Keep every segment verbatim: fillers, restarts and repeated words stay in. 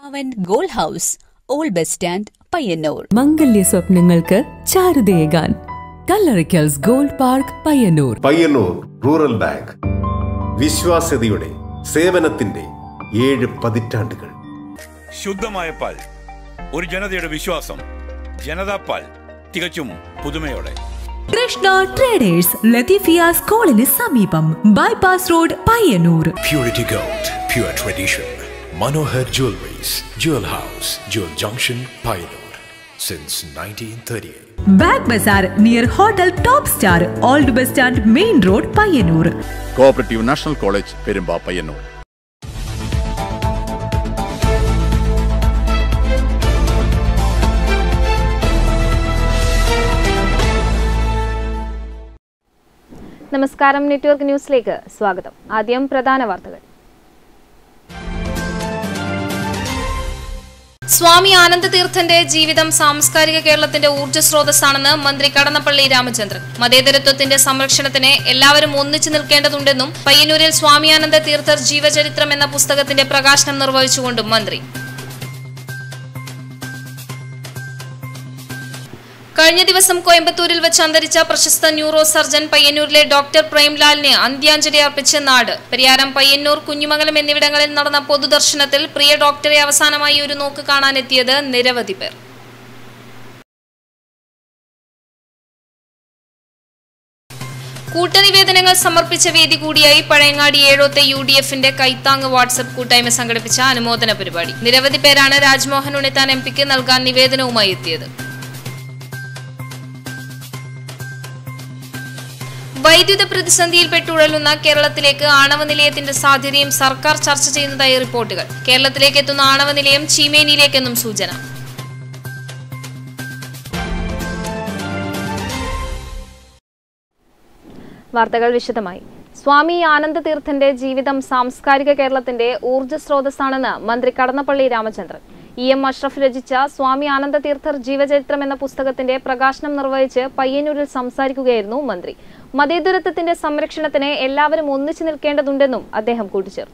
അവൻ gold house, old bus stand, Payyanur. മംഗല്യ സ്വപ്നങ്ങൾക്ക് ചാരുതയേകാൻ Kallarikkals gold park, Payyanur. Payyanur rural bank, വിശ്വാസ്യതയുടെ സേവനത്തിന്റെ ഏഴ് പതിറ്റാണ്ടുകൾ. ശുദ്ധമായ പാൽ, ഒരു ജനതയുടെ വിശ്വാസം. ജനതാ പാൽ, തികച്ചും പുതുമയോടെ. കൃഷ്ണ ട്രേഡേഴ്സ്, ലത്തീഫിയ സ്കൂളിന് സമീപം, bypass road, Payyanur. Purity Gold, pure tradition. Manohar Jewelries, Jewel House, Jewel Junction, Payyanur, since nineteen thirty-eight. Back Bazaar near Hotel Top Star, Old Bus Stand, Main Road, Payyanur. Cooperative National College, Perumba, Payyanur. നമസ്കാരം, network ന്യൂസിലേക്ക് സ്വാഗതം. ആദ്യം പ്രധാന വാർത്തകൾ. സ്വാമി ആനന്ദതീർത്ഥന്റെ ജീവിതം സാംസ്കാരിക കേരളത്തിന്റെ ഊർജ്ജസ്രോതസ്സാണെന്ന് മന്ത്രി കടന്നപ്പള്ളി രാമചന്ദ്രൻ. മതേതരത്വത്തിന്റെ സംരക്ഷണത്തിന് എല്ലാവരും ഒന്നിച്ചു നിൽക്കേണ്ടതുണ്ടെന്നും പയ്യന്നൂരിൽ സ്വാമി ആനന്ദ തീർത്ഥർ ജീവചരിത്രം എന്ന പുസ്തകത്തിന്റെ പ്രകാശനം നിർവഹിച്ചുകൊണ്ടും മന്ത്രി. കഴിഞ്ഞ ദിവസം കോയമ്പത്തൂരിൽ വെച്ച് അന്തരിച്ച പ്രശസ്ത ന്യൂറോ സർജൻ പയ്യന്നൂരിലെ ഡോക്ടർ പ്രേംലാലിന് അന്ത്യാഞ്ജലി അർപ്പിച്ച് നാട്. പരിയാരം, പയ്യന്നൂർ, കുഞ്ഞിമംഗലം എന്നിവിടങ്ങളിൽ നടന്ന പൊതുദർശനത്തിൽ പ്രിയ ഡോക്ടറെ അവസാനമായി ഒരു നോക്ക് കാണാനെത്തിയത് നിരവധി പേർ. കൂട്ടനിവേദനങ്ങൾ സമർപ്പിച്ച വേദി കൂടിയായി പഴയങ്ങാടി ഏഴോത്തെ യു ഡി എഫിന്റെ കൈത്താങ് വാട്സ്ആപ്പ് കൂട്ടായ്മ സംഘടിപ്പിച്ച അനുമോദന പരിപാടി. നിരവധി പേരാണ് രാജ്മോഹൻ ഉണ്ണിത്താൻ എം പിക്ക് നൽകാൻ നിവേദനവുമായി എത്തിയത്. വൈദ്യുത പ്രതിസന്ധിയിൽപ്പെട്ടുഴലുന്ന കേരളത്തിലേക്ക് ആണവ നിലയത്തിന്റെ സാധ്യതയും സർക്കാർ ചർച്ച ചെയ്യുന്നതായി റിപ്പോർട്ടുകൾ. കേരളത്തിലേക്ക് എത്തുന്ന ആണവ നിലയം ചീമേനിയിലേക്കെന്നും സൂചന. വാർത്തകൾ വിശദമായി. സ്വാമി ആനന്ദതീർത്ഥന്റെ ജീവിതം സാംസ്കാരിക കേരളത്തിന്റെ ഊർജ്ജസ്രോതസ്സാണെന്ന് മന്ത്രി കടന്നപ്പള്ളി രാമചന്ദ്രൻ. ഇ എം അഷ്റഫ് രചിച്ച സ്വാമി ആനന്ദതീർത്ഥർ ജീവചരിത്രം എന്ന പുസ്തകത്തിന്റെ പ്രകാശനം നിർവഹിച്ച് പയ്യന്നൂരിൽ സംസാരിക്കുകയായിരുന്നു മന്ത്രി. മതേതരത്വത്തിന്റെ സംരക്ഷണത്തിന് എല്ലാവരും ഒന്നിച്ചു നിൽക്കേണ്ടതുണ്ടെന്നും അദ്ദേഹം കൂട്ടിച്ചേർത്തു.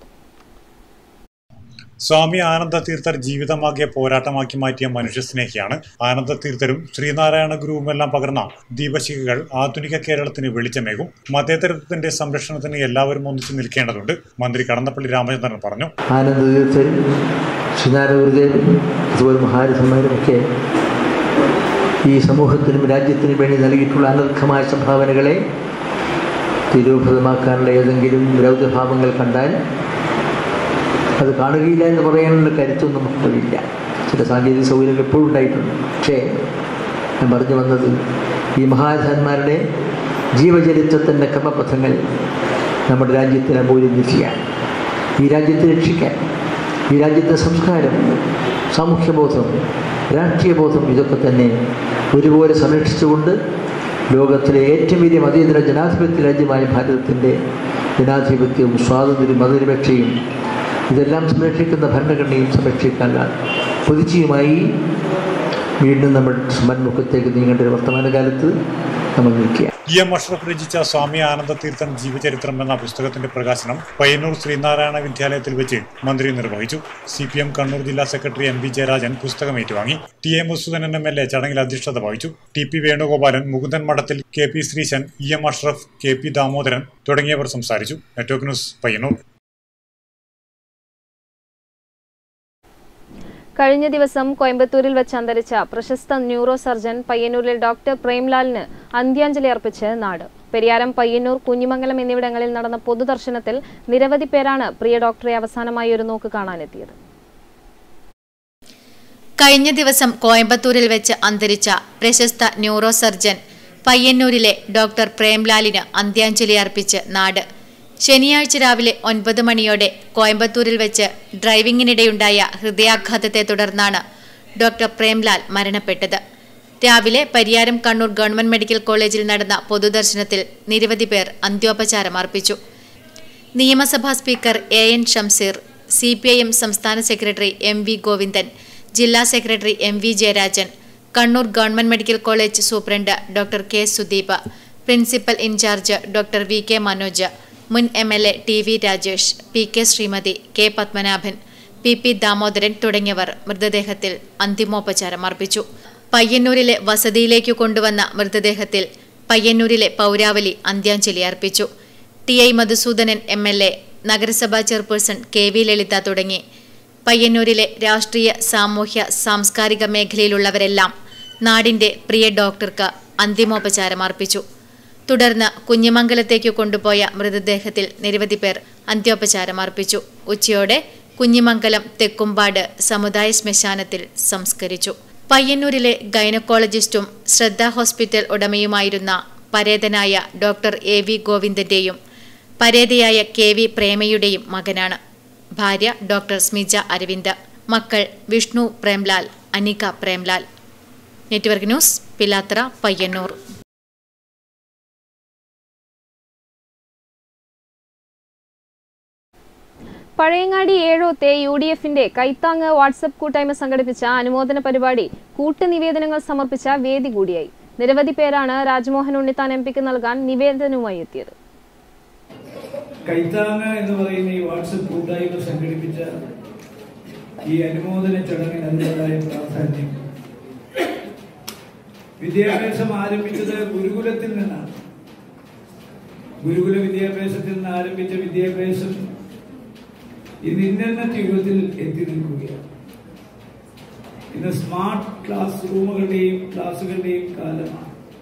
സ്വാമി ആനന്ദതീർത്ഥർ ജീവിതമാകിയ പോരാട്ടമാക്കി മാറ്റിയ മനുഷ്യസ്നേഹിയാണ്. ആനന്ദതീർത്ഥരും ശ്രീനാരായണ ഗുരുവുമെല്ലാം പകർന്ന ദീപശിഖകൾ ആധുനിക കേരളത്തിന് വെളിച്ചമേകും. മതേതരത്വത്തിന്റെ സംരക്ഷണത്തിന് എല്ലാവരും ഒന്നിച്ചു നിൽക്കേണ്ടതുണ്ട്, മന്ത്രി കടന്നപ്പള്ളി രാമചന്ദ്രൻ പറഞ്ഞു. ആനന്ദതീർത്ഥരും ശ്രീനാരായണഗുരുദേവനും അതുപോലെ മഹാരഥന്മാരുമൊക്കെ ഈ സമൂഹത്തിനും രാജ്യത്തിനും വേണ്ടി നൽകിയിട്ടുള്ള അനർഘമായ സംഭാവനകളെ തിരോഭതമാക്കാനുള്ള ഏതെങ്കിലും വിരോധഭാവങ്ങൾ കണ്ടാൽ അത് കാണുകയില്ല എന്ന് പറയാനുള്ള കരുത്തൊന്നും നമുക്കില്ല. ചില സാങ്കേതിക സൗകര്യങ്ങൾ എപ്പോഴും ഉണ്ടായിട്ടുണ്ട്. പക്ഷേ ഞാൻ പറഞ്ഞു വന്നത് ഈ മഹാരഥന്മാരുടെ ജീവചരിത്രത്തിൻ്റെ ക്രമപഥങ്ങൾ നമ്മുടെ രാജ്യത്തിന് അമൂല്യനിധിയാണ്. ഈ രാജ്യത്തെ രക്ഷിക്കാൻ, ഈ രാജ്യത്തെ സംസ്കാരം, സാമൂഹ്യബോധം, രാഷ്ട്രീയബോധം ഇതൊക്കെ തന്നെ ഒരുപോലെ സംരക്ഷിച്ചുകൊണ്ട് ലോകത്തിലെ ഏറ്റവും വലിയ മതേതര ജനാധിപത്യ രാജ്യമായ ഭാരതത്തിൻ്റെ ജനാധിപത്യവും സ്വാതന്ത്ര്യവും മതനിരപേക്ഷയും ഇതെല്ലാം സംരക്ഷിക്കുന്ന ഭരണഘടനയും സംരക്ഷിക്കാനുള്ള പൊതുച്ചിയുമായി വീണ്ടും നമ്മൾ സന്മുഖത്തേക്ക് നീങ്ങേണ്ട ഒരു വർത്തമാനകാലത്ത് നമ്മൾ നിൽക്കുക. ഇ എം അഷ്റഫ് രചിച്ച സ്വാമി ആനന്ദതീർത്ഥൻ ജീവചരിത്രം എന്ന പുസ്തകത്തിന്റെ പ്രകാശനം പയ്യന്നൂർ ശ്രീനാരായണ വിദ്യാലയത്തിൽ വെച്ച് മന്ത്രി നിർവഹിച്ചു. സി പി എം കണ്ണൂർ ജില്ലാ സെക്രട്ടറി എം വി ജയരാജൻ പുസ്തകം ഏറ്റുവാങ്ങി. T A Madhusoodanan M L A ചടങ്ങിൽ അധ്യക്ഷത വഹിച്ചു. T P Venugopalan, Mukundan Madathil, K P Sreesan, E M Ashraf, K P Damodaran തുടങ്ങിയവർ സംസാരിച്ചു. Network news, Payyanur. കഴിഞ്ഞ ദിവസം കോയമ്പത്തൂരിൽ വെച്ച് അന്തരിച്ച പ്രശസ്ത ന്യൂറോ സർജൻ പയ്യന്നൂരിലെ ഡോക്ടർ പ്രേംലാലിന് അന്ത്യാഞ്ജലി അർപ്പിച്ച് നാട്. പെരിയാരം, പയ്യന്നൂർ, കുഞ്ഞിമംഗലം എന്നിവിടങ്ങളിൽ നടന്ന പൊതുദർശനത്തിൽ നിരവധി പേരാണ് പ്രിയ ഡോക്ടറെ അവസാനമായി ഒരു നോക്ക് കാണാനെത്തിയത്. കഴിഞ്ഞ ദിവസം കോയമ്പത്തൂരിൽ വെച്ച് അന്തരിച്ച പ്രശസ്ത ന്യൂറോ സർജൻ പയ്യന്നൂരിലെ ഡോക്ടർ പ്രേംലാലിന് അന്ത്യാഞ്ജലി അർപ്പിച്ച് നാട്. ശനിയാഴ്ച രാവിലെ ഒൻപത് മണിയോടെ കോയമ്പത്തൂരിൽ വെച്ച് ഡ്രൈവിംഗിനിടെയുണ്ടായ ഹൃദയാഘാതത്തെ തുടർന്നാണ് ഡോക്ടർ പ്രേംലാൽ മരണപ്പെട്ടത്. രാവിലെ പരിയാരം കണ്ണൂർ ഗവൺമെന്റ് മെഡിക്കൽ കോളേജിൽ നടന്ന പൊതുദർശനത്തിൽ നിരവധി പേർ അന്ത്യോപചാരം അർപ്പിച്ചു. നിയമസഭാ speaker A N Shamseer, C P I M സംസ്ഥാന സെക്രട്ടറി എം വി ഗോവിന്ദൻ, ജില്ലാ secretary M V Jayarajan, Kannur government medical college superintendent doctor K Sudeep, principal in charge doctor V K Manoj, മുൻ M L A T V Rajesh, P K Sreemathi, K Padmanabhan, P P Damodaran തുടങ്ങിയവർ മൃതദേഹത്തിൽ അന്തിമോപചാരം അർപ്പിച്ചു. പയ്യന്നൂരിലെ വസതിയിലേക്കു കൊണ്ടുവന്ന മൃതദേഹത്തിൽ പയ്യന്നൂരിലെ പൗരാവലി അന്ത്യാഞ്ജലി അർപ്പിച്ചു. T I Madhusoodanan M L A, നഗരസഭാ ചെയർപേഴ്സൺ കെ വി ലളിത തുടങ്ങി പയ്യന്നൂരിലെ രാഷ്ട്രീയ, സാമൂഹ്യ, സാംസ്കാരിക മേഖലയിലുള്ളവരെല്ലാം നാടിന്റെ പ്രിയ ഡോക്ടർക്ക് അന്തിമോപചാരം അർപ്പിച്ചു. തുടർന്ന് കുഞ്ഞിമംഗലത്തേക്കു കൊണ്ടുപോയ മൃതദേഹത്തിൽ നിരവധി പേർ അന്ത്യോപചാരം അർപ്പിച്ചു. ഉച്ചയോടെ കുഞ്ഞിമംഗലം തെക്കുംപാട് സമുദായ ശ്മശാനത്തിൽ സംസ്കരിച്ചു. പയ്യന്നൂരിലെ ഗൈനക്കോളജിസ്റ്റും ശ്രദ്ധ ഹോസ്പിറ്റൽ ഉടമയുമായിരുന്ന പരേതനായ ഡോക്ടർ എ വി ഗോവിന്ദന്റെയും പരേതയായ കെ വി പ്രേമയുടെയും മകനാണ്. ഭാര്യ ഡോക്ടർ സ്മിജ അരവിന്ദ്. മക്കൾ വിഷ്ണു പ്രേംലാൽ, അനിക പ്രേംലാൽ. Network news, Pilathara, Payyanur. പഴയങ്ങാടി ഏഴോത്തെ യു ഡി എഫിന്റെ കൈത്താങ് വാട്സ്ആപ്പ് കൂട്ടായ്മ സംഘടിപ്പിച്ച അനുമോദന പരിപാടി കൂട്ടുനിവേദനങ്ങൾ സമർപ്പിച്ച വേദി കൂടിയായി. നിരവധി പേരാണ് രാജ്മോഹൻ ഉണ്ണിത്താൻ എം പിക്ക് നൽകാൻ നിവേദനവുമായി എത്തിയത്. കൈത്താങ് എന്ന് പറയുന്ന ഈ വാട്സ്ആപ്പ് കൂട്ടായ്മ സംഘടിപ്പിച്ച ഈ അനുമോദന ചടങ്ങിന് അതിൻ്റെതായ പ്രാധാന്യം. വിദ്യാഭ്യാസം ആരംഭിച്ചത് ഗുരുകുലത്തിൽ നിന്നാണ്. ഗുരുകുല വിദ്യാഭ്യാസത്തിൽ നിന്ന് ആരംഭിച്ച വിദ്യാഭ്യാസം ഇന്ന് ഇന്റർനെറ്റ് യുഗത്തിൽ എത്തി നിൽക്കുകയാണ്. ഇന്ന് സ്മാർട്ട് ക്ലാസ് റൂമുകളുടെയും ക്ലാസുകളുടെയും കാലമാണ്.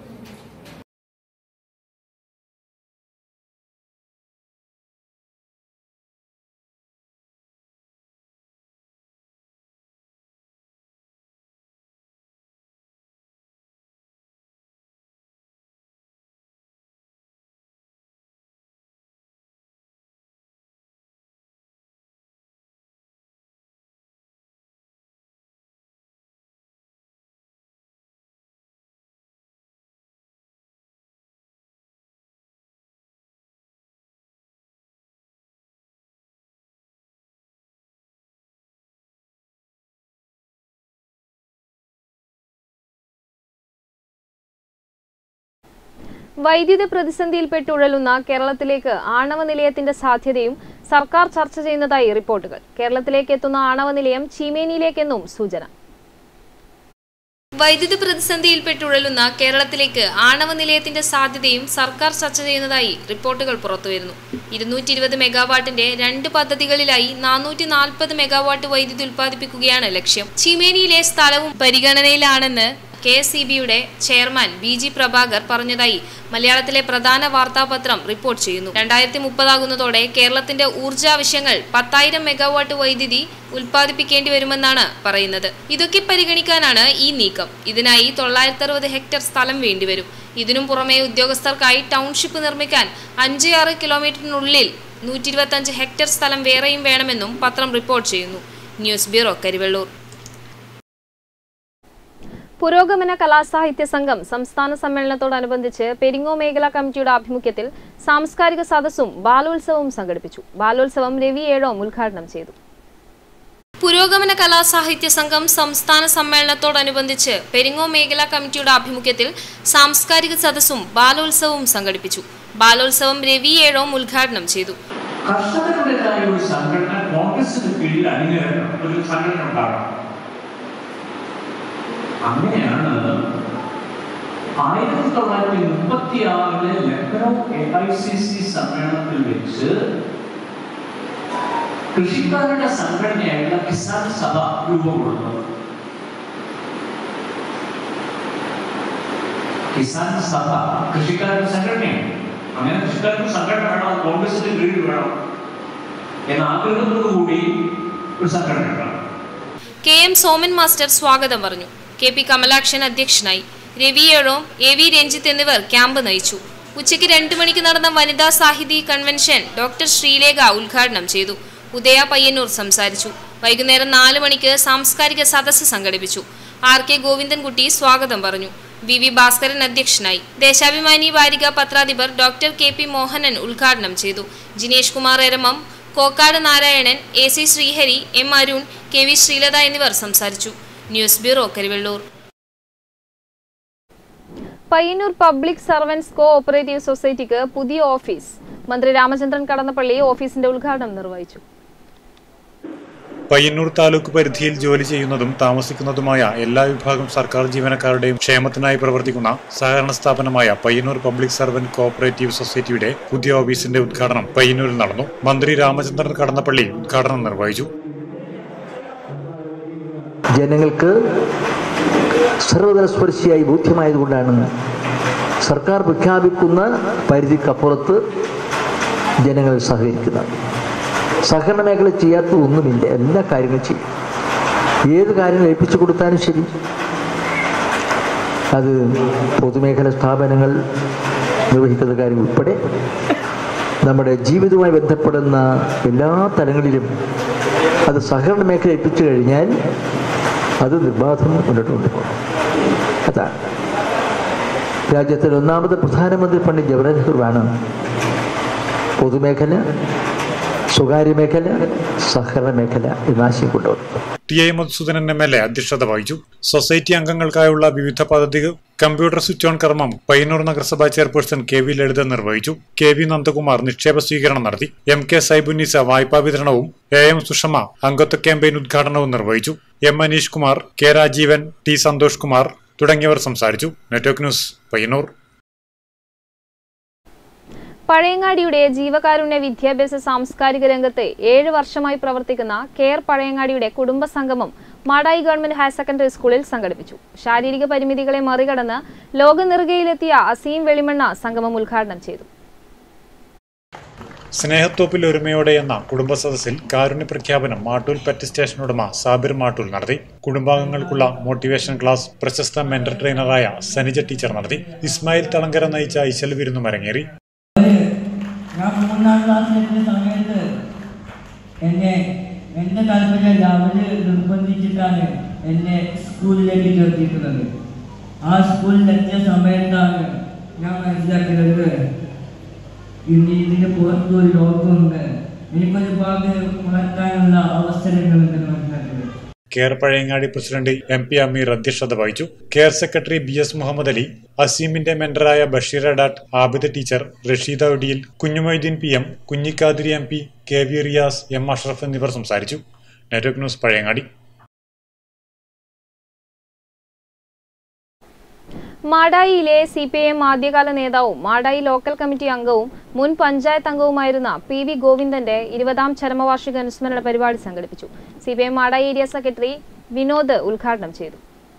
വൈദ്യുത പ്രതിസന്ധിയിൽപ്പെട്ടുഴലുന്ന കേരളത്തിലേക്ക് ആണവ നിലയത്തിന്റെ സാധ്യതയും സർക്കാർ ചർച്ച ചെയ്യുന്നതായി റിപ്പോർട്ടുകൾ. കേരളത്തിലേക്ക് എത്തുന്ന ആണവ നിലയം ചീമേനിയിലേക്കെന്നും സൂചന. വൈദ്യുത പ്രതിസന്ധിയിൽപ്പെട്ടുഴലുന്ന കേരളത്തിലേക്ക് ആണവ നിലയത്തിന്റെ സാധ്യതയും സർക്കാർ ചർച്ച ചെയ്യുന്നതായി റിപ്പോർട്ടുകൾ പുറത്തുവരുന്നു. ഇരുന്നൂറ്റി ഇരുപത് മെഗാവാട്ടിന്റെ രണ്ട് പദ്ധതികളിലായി നാനൂറ്റി നാൽപ്പത് മെഗാവാട്ട് വൈദ്യുതി ഉൽപ്പാദിപ്പിക്കുകയാണ് ലക്ഷ്യം. ചീമേനിയിലെ സ്ഥലവും പരിഗണനയിലാണെന്ന് കെ എസ് ഇ ബിയുടെ ചെയർമാൻ ബി ജി പ്രഭാകർ പറഞ്ഞതായി മലയാളത്തിലെ പ്രധാന വാർത്താപത്രം റിപ്പോർട്ട് ചെയ്യുന്നു. രണ്ടായിരത്തി മുപ്പതാകുന്നതോടെ കേരളത്തിന്റെ ഊർജാവശ്യങ്ങൾ പത്തായിരം മെഗാവാട്ട് വൈദ്യുതി ഉൽപ്പാദിപ്പിക്കേണ്ടി വരുമെന്നാണ് പറയുന്നത്. ഇതൊക്കെ പരിഗണിക്കാനാണ് ഈ നീക്കം. ഇതിനായി തൊള്ളായിരത്തി അറുപത് ഹെക്ടർ സ്ഥലം വേണ്ടിവരും. ഇതിനും പുറമെ ഉദ്യോഗസ്ഥർക്കായി ടൗൺഷിപ്പ് നിർമ്മിക്കാൻ അഞ്ച് ആറ് കിലോമീറ്ററിനുള്ളിൽ നൂറ്റി ഇരുപത്തി അഞ്ച് ഹെക്ടർ സ്ഥലം വേറെയും വേണമെന്നും പത്രം റിപ്പോർട്ട് ചെയ്യുന്നു. News bureau, Karivellur. പുരോഗമന കലാസാഹിത്യ സംഘം സംസ്ഥാന സമ്മേളനത്തോടനുബന്ധിച്ച് പെരിങ്ങോ മേഖലാ കമ്മിറ്റിയുടെ ആഭിമുഖ്യത്തിൽ സാംസ്കാരിക സദസ്സും ബാലോത്സവവും സംഘടിപ്പിച്ചു. ബാലോത്സവം രവി ഏഴോം ഉദ്ഘാടനം ചെയ്തു. പുരോഗമന കലാസാഹിത്യ സംഘം സംസ്ഥാന സമ്മേളനത്തോടനുബന്ധിച്ച് പെരിങ്ങോ മേഖലാ കമ്മിറ്റിയുടെ ആഭിമുഖ്യത്തിൽ സാംസ്കാരിക സദസ്സും ബാലോത്സവവും സംഘടിപ്പിച്ചു. ബാലോത്സവം രവി ഏഴോം ഉദ്ഘാടനം ചെയ്തു. കർഷകരുടേതായ ഒരു സംഘടന കോൺഗ്രസിന് കീഴിൽ അണിനിരന്ന ഒരു സംഘടന ഉണ്ടാകണം. അങ്ങനെയാണ് ആയിരത്തി തൊള്ളായിരത്തി മുപ്പത്തി ആറിലെ Lucknow A I C C സമ്മേളനത്തിൽ വെച്ച് കൃഷിക്കാരുടെ സംഘടനയായിട്ടുള്ള കിസാൻ സഭ രൂപം കൊള്ളുന്നത്. കിസാൻ സഭ കൃഷിക്കാരുടെ സംഘടനയാണ്. അങ്ങനെ കൃഷിക്കാരുടെ സംഘടന വേണം, കോൺഗ്രസിന്റെ കീഴിൽ വേണം എന്ന ആഗ്രഹത്തോടുകൂടി ഒരു സംഘടന ഉണ്ടാകും. കെ എം സോമൻ മാസ്റ്റർ സ്വാഗതം പറഞ്ഞു. കെ പി കമലാക്ഷൻ അധ്യക്ഷനായി. രവി ഏഴോം, എ വി രഞ്ജിത്ത് എന്നിവർ ക്യാമ്പ് നയിച്ചു. ഉച്ചയ്ക്ക് രണ്ടു മണിക്ക് നടന്ന വനിതാ സാഹിതി കൺവെൻഷൻ ഡോക്ടർ ശ്രീലേഖ ഉദ്ഘാടനം ചെയ്തു. ഉദയ പയ്യന്നൂർ സംസാരിച്ചു. വൈകുന്നേരം നാല് മണിക്ക് സാംസ്കാരിക സദസ്സ് സംഘടിപ്പിച്ചു. ആർ കെ ഗോവിന്ദൻകുട്ടി സ്വാഗതം പറഞ്ഞു. വി വി ഭാസ്കരൻ അധ്യക്ഷനായി. ദേശാഭിമാനി വാരിക പത്രാധിപർ ഡോക്ടർ കെ പി മോഹനൻ ഉദ്ഘാടനം ചെയ്തു. Jinesh Kumar Eramam, Kokkad Narayanan, A C Sreehari, M Arun, K V Sreelatha എന്നിവർ സംസാരിച്ചു. News bureau, Karivellur. Payyanur public servants co operative സൊസൈറ്റിക്ക് പുതിയ ഓഫീസ്. മന്ത്രി രാമചന്ദ്രൻ കടന്നപ്പള്ളി ഓഫീസിന്റെ ഉദ്ഘാടനം നിർവഹിച്ചു. പയ്യന്നൂർ താലൂക്ക് പരിധിയിൽ ജോലി ചെയ്യുന്നതും താമസിക്കുന്നതുമായ എല്ലാ വിഭാഗം സർക്കാർ ജീവനക്കാരുടെയും ക്ഷേമത്തിനായി പ്രവർത്തിക്കുന്ന സഹകരണ സ്ഥാപനമായ പയ്യന്നൂർ പബ്ലിക് സർവന്റ് കോഓപ്പറേറ്റീവ് സൊസൈറ്റിയുടെ പുതിയ ഓഫീസിന്റെ ഉദ്ഘാടനം പയ്യന്നൂരിൽ നടന്നു. മന്ത്രി രാമചന്ദ്രൻ കടന്നപ്പള്ളി ഉദ്ഘാടനം നിർവഹിച്ചു. ജനങ്ങൾക്ക് സർവതല സ്പർശിയായി ബോധ്യമായതുകൊണ്ടാണ് സർക്കാർ പ്രഖ്യാപിക്കുന്ന പരിധിക്കപ്പുറത്ത് ജനങ്ങൾ സഹകരിക്കുന്നത്. സഹകരണ മേഖല ചെയ്യാത്തത് ഒന്നുമില്ല, എല്ലാ കാര്യങ്ങളും ചെയ്യും. ഏത് കാര്യങ്ങൾ ഏൽപ്പിച്ചു കൊടുത്താലും ശരി, അത് പൊതുമേഖല സ്ഥാപനങ്ങൾ നിർവഹിക്കുന്ന കാര്യം ഉൾപ്പെടെ നമ്മുടെ ജീവിതവുമായി ബന്ധപ്പെടുന്ന എല്ലാ തലങ്ങളിലും അത് സഹകരണ മേഖല ഏൽപ്പിച്ചു കഴിഞ്ഞാൽ അത് നിർബാധം മുന്നോട്ട് കൊണ്ടുപോകും. അതാണ് രാജ്യത്തിലെ ഒന്നാമത് പ്രധാനമന്ത്രി പണ്ഡിറ്റ് ജവഹർലാൽ നെഹ്റുവാണ് പൊതുമേഖല, സ്വകാര്യ മേഖല, സഹകരണ മേഖല എന്ന ആശയം കൊണ്ടുവന്നു. T I Madhusoodanan M L A അധ്യക്ഷത വഹിച്ചു. സൊസൈറ്റി അംഗങ്ങൾക്കായുള്ള വിവിധ പദ്ധതികൾ കമ്പ്യൂട്ടർ സ്വിച്ച് ഓൺ കർമ്മം പയ്യന്നൂർ നഗരസഭാ ചെയർപേഴ്സൺ കെ വി ലളിത നിർവഹിച്ചു. കെ വി നന്ദകുമാർ നിക്ഷേപ സ്വീകരണം നടത്തി. എം കെ സൈബുന്നീസ വായ്പാ വിതരണവും എ എം സുഷമ അംഗത്വ ക്യാമ്പയിൻ ഉദ്ഘാടനവും നിർവഹിച്ചു. M Manish Kumar, K Rajeevan, T Santhosh Kumar തുടങ്ങിയവർ സംസാരിച്ചു. Network news Payyanur. പഴയങ്ങാടിയുടെ ജീവകാരുണ്യ വിദ്യാഭ്യാസ സാംസ്കാരിക രംഗത്ത് ഏഴ് വർഷമായി പ്രവർത്തിക്കുന്ന കെയർ പഴയങ്ങാടിയുടെ കുടുംബ സംഗമം മാടായി ഗവൺമെന്റ് ഹയർ സെക്കൻഡറി സ്കൂളിൽ സംഘടിപ്പിച്ചു. ശാരീരിക പരിമിതികളെ മറികടന്ന് ലോകനെറുകയിലെത്തിയ അസീം വെളിമണ്ണ സംഗമം ഉദ്ഘാടനം ചെയ്തു. സ്നേഹത്തോപ്പിൽ ഒരുമയോടെ എന്ന കുടുംബ സദസ്സിൽ കാരുണ്യ പ്രഖ്യാപനം മാട്ടൂൽ പെറ്റ് സ്റ്റേഷൻ ഉടമ സാബിർ മാട്ടൂൽ നടത്തി. കുടുംബാംഗങ്ങൾക്കുള്ള മോട്ടിവേഷൻ ക്ലാസ് പ്രശസ്ത മെന്റർ ട്രെയിനറായ സനിജ ടീച്ചർ നടത്തി. ഇസ്മായിൽ തളങ്കര നയിച്ച ഐശൽ വിരുന്നും അരങ്ങേറി. ഞാൻ മൂന്നാം ക്ലാസ്സിലെത്തിയ സമയത്ത് എന്നെ എൻ്റെ താല്പര്യം അവർ നിർബന്ധിച്ചിട്ടാണ് എന്നെ സ്കൂളിലേക്ക് ചേർത്തിട്ടുള്ളത്. ആ സ്കൂളിലെത്തിയ സമയത്താണ് ഞാൻ മനസ്സിലാക്കുന്നത് ഇന്ന് ഇതിന് പുറത്തൊരു ലോകമുണ്ട്, എനിക്കൊരുപാട് വളർത്താനുള്ള അവസരങ്ങളുണ്ടെന്ന് മനസ്സിലാക്കുന്നത്. Care Pazhayangadi president M P Ameer അധ്യക്ഷത വഹിച്ചു. Care secretary B S Muhammad Ali, അസീമിന്റെ മെന്ററായ ബഷീർ ഡാറ്റ്, Abida teacher, Rasheeda Odiyil, Kunhimoideen P M, Kunhikkathiri M P, K V Riyas, M Ashraf എന്നിവർ സംസാരിച്ചു. Network news Pazhayangadi. മാടായിയിലെ സി പി ഐ എം ആദ്യകാല നേതാവും മാടായി ലോക്കൽ കമ്മിറ്റി അംഗവും മുൻ പഞ്ചായത്ത് അംഗവുമായിരുന്ന പി വി ഗോവിന്ദന്റെ ഇരുപതാം ചരമവാർഷിക അനുസ്മരണ പരിപാടി സംഘടിപ്പിച്ചു. C P I M Madayi area secretary Vinod ഉദ്ഘാടനം ചെയ്തു.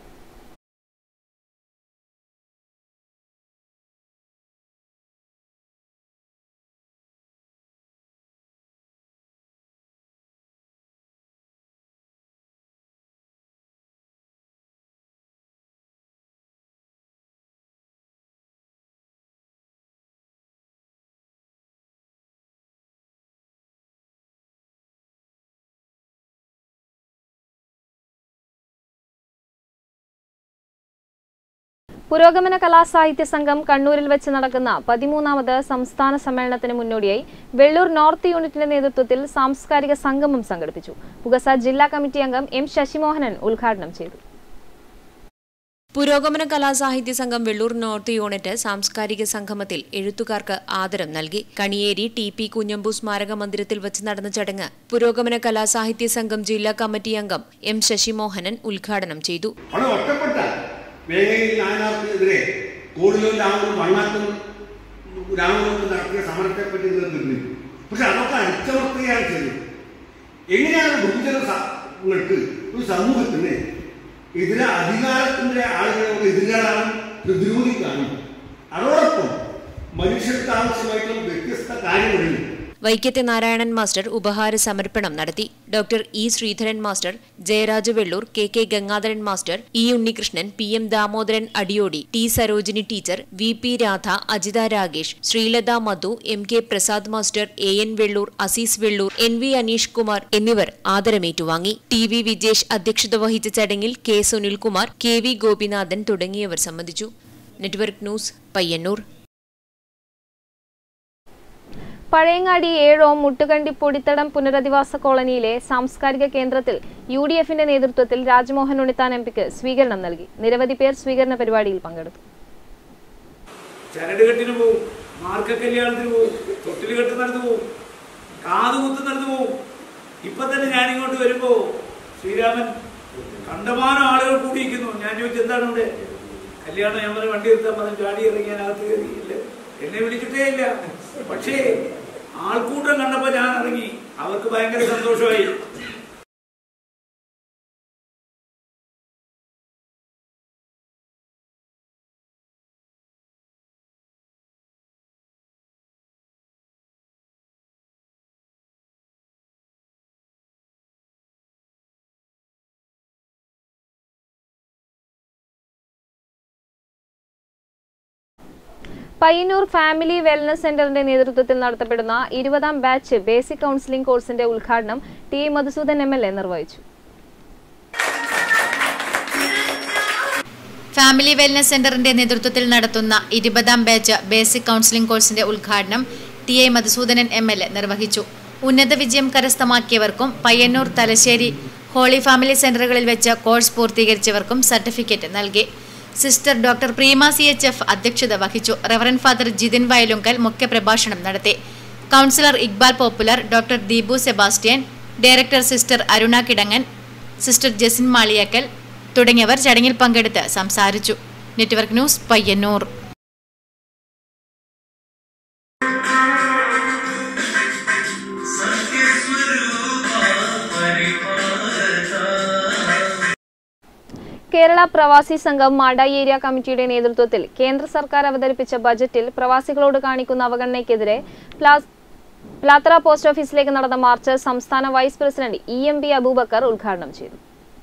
പുരോഗമന കലാസാഹിത്യ സംഘം കണ്ണൂരിൽ വെച്ച് നടക്കുന്ന പതിമൂന്നാമത് സംസ്ഥാന സമ്മേളനത്തിന് മുന്നോടിയായി വെള്ളൂർ നോർത്ത് യൂണിറ്റിന്റെ നേതൃത്വത്തിൽ സാംസ്കാരിക സംഗമം സംഘടിപ്പിച്ചു. പുകസ ജില്ലാ കമ്മിറ്റി അംഗം എം ശശിമോഹനൻ ഉദ്ഘാടനം ചെയ്തു. പുരോഗമന കലാസാഹിത്യ സംഘം വെള്ളൂർ നോർത്ത് യൂണിറ്റ് സാംസ്കാരിക സംഗമത്തിൽ എഴുത്തുകാർക്ക് ആദരം നൽകി. കണിയേരി ടി പി കുഞ്ഞമ്പു സ്മാരക മന്ദിരത്തിൽ വെച്ച് നടന്ന ചടങ്ങ് പുരോഗമന കലാസാഹിത്യ സംഘം ജില്ലാ കമ്മിറ്റി അംഗം എം ശശിമോഹനൻ ഉദ്ഘാടനം ചെയ്തു. വേങ്ങയിൽ നായനാർക്കെതിരെ കൂടുതലും രാമനും വണ്ണാത്തും രാമനും നടത്തിയ സമരത്തെപ്പറ്റി നിർത്തിയിരുന്നു. പക്ഷെ അതൊക്കെ അടിച്ചമർത്തുകയാണ് ചെയ്തത്. എങ്ങനെയാണ് ബഹുജനങ്ങൾക്ക് ഒരു സമൂഹത്തിന് എതിരെ അധികാരത്തിന്റെ ആളുകളെ എതിരാകാനും പ്രതിരോധിക്കാനും അതോടൊപ്പം മനുഷ്യർക്ക് ആവശ്യമായിട്ടുള്ള വ്യത്യസ്ത കാര്യങ്ങളിൽ വൈക്കത്തെ നാരായണൻ മാസ്റ്റർ ഉപഹാര സമർപ്പണം നടത്തി. Doctor E Sreedharan master, Jayaraja Vellur, K K Gangadharan master, E Unnikrishnan, P M Damodaran Adiyodi, T Sarojini teacher, V P Radha, Ajitha Ragesh, Sreelatha Madhu, M K Prasad master, A N Vellur, Azeez Vellur, N V Aneesh Kumar എന്നിവർ ആദരമേറ്റുവാങ്ങി. ടി വി വിജേഷ് അധ്യക്ഷത വഹിച്ച ചടങ്ങിൽ K Sunilkumar, K V Gopinathan തുടങ്ങിയവർ സംബന്ധിച്ചു. Network news Payyanur. പഴയങ്ങാടി ഏഴോം മുട്ടുകണ്ടി പൊടിത്തടം പുനരധിവാസ കോളനിയിലെ സാംസ്കാരിക കേന്ദ്രത്തിൽ യു ഡി എഫിന്റെ നേതൃത്വത്തിൽ രാജ്മോഹൻ ഉണ്ണിത്താൻ എം പിക്ക് സ്വീകരണം നൽകി. നിരവധി പേർ സ്വീകരണ പരിപാടിയിൽ പങ്കെടുത്തു. ചരടുകെട്ടിന് പോവും, മാർക്ക കല്യാണത്തിന് പോവും, തൊട്ടിലുകെട്ട് നടന്നു പോവും, കാതുകുത്ത് നടന്നു പോവും. ഇപ്പൊ തന്നെ ഞാനിങ്ങോട്ട് വരുമ്പോ ശ്രീരാമൻ കണ്ടമാനം ആളുകൾ കൂടിയിരിക്കുന്നു. ഞാൻ ചോദിച്ചു എന്താണ് ഇവിടെ കല്യാണം? ഞാൻ പറഞ്ഞ വണ്ടി എടുത്താൽ പറഞ്ഞ് ചാടി ഇറങ്ങി അതിനകത്ത് കയറിയില്ല, എന്നെ വിളിച്ചിട്ടേ ഇല്ല. പക്ഷേ ആൾക്കൂട്ടം കണ്ടപ്പോ ഞാൻ ഇറങ്ങി, അവർക്ക് ഭയങ്കര സന്തോഷമായി. പയ്യന്നൂർ ഫാമിലി വെൽനസ് സെന്ററിന്റെ നേതൃത്വത്തിൽ നടത്തപ്പെടുന്ന ഇരുപതാം ബാച്ച് ബേസിക് കൗൺസിലിംഗ് കോഴ്സിന്റെ ഉദ്ഘാടനം T Madhusoodan M L A നിർവഹിച്ചു. ഫാമിലി വെൽനസ് സെന്ററിന്റെ നേതൃത്വത്തിൽ നടത്തുന്ന ഇരുപതാം ബാച്ച് ബേസിക് കൗൺസിലിംഗ് കോഴ്സിന്റെ ഉദ്ഘാടനം T A Madhusoodanan M L A നിർവഹിച്ചു. ഉന്നത വിജയം കരസ്ഥമാക്കിയവർക്കും പയ്യന്നൂർ, തലശ്ശേരി, ഹോളി ഫാമിലി സെന്ററുകളിൽ വെച്ച് കോഴ്സ് പൂർത്തീകരിച്ചവർക്കും സർട്ടിഫിക്കറ്റ് നൽകി. Sister doctor Preema C H F അധ്യക്ഷത വഹിച്ചു. റവറന്റ് ഫാദർ ജിതിൻ വയലുങ്കൽ മുഖ്യപ്രഭാഷണം നടത്തി. Councillor Iqbal Popular, doctor Deepu Sebastian, director sister Aruna Kidangan, sister Jasin Maliyakkal തുടങ്ങിയവർ ചടങ്ങിൽ പങ്കെടുത്ത് സംസാരിച്ചു. Network news, Payyanur. കേരള പ്രവാസി സംഘം മാടായി ഏരിയ കമ്മിറ്റിയുടെ നേതൃത്വത്തിൽ കേന്ദ്ര സർക്കാർ അവതരിപ്പിച്ച ബജറ്റിൽ പ്രവാസികളോട് കാണിക്കുന്ന അവഗണനയ്ക്കെതിരെ പ്ലാത്ര പോസ്റ്റ് ഓഫീസിലേക്ക് നടന്ന മാർച്ച് സംസ്ഥാന vice president E M P Abubacker ഉദ്ഘാടനം ചെയ്തു.